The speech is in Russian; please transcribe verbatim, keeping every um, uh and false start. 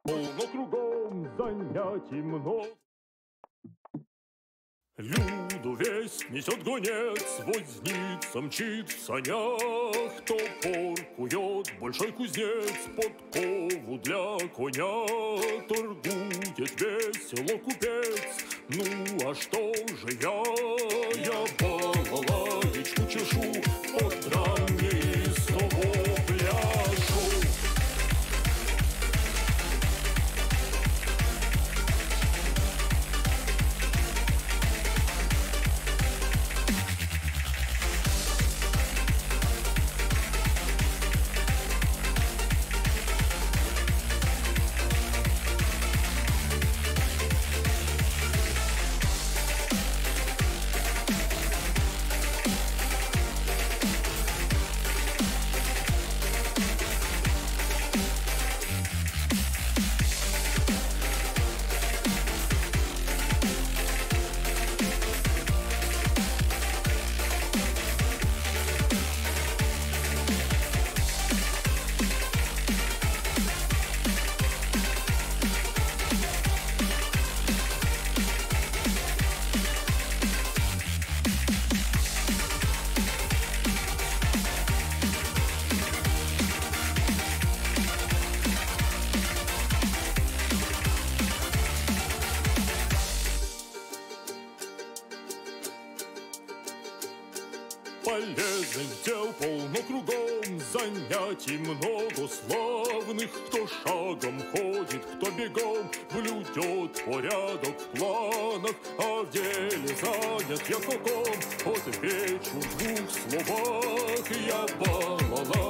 Полно кругом занятий много. Люду весть несет гонец, возница мчит в санях, топор кует большой кузнец, подкову для коня торгует весело купец. Ну а что же я? Я балалаечку чешу, под ранней снова пляшу. Полезных дел полно кругом, занятий много славных. Кто шагом ходит, кто бегом, блюдет порядок в планах. А в деле занят я каком, отвечу в двух словах. Я балалайка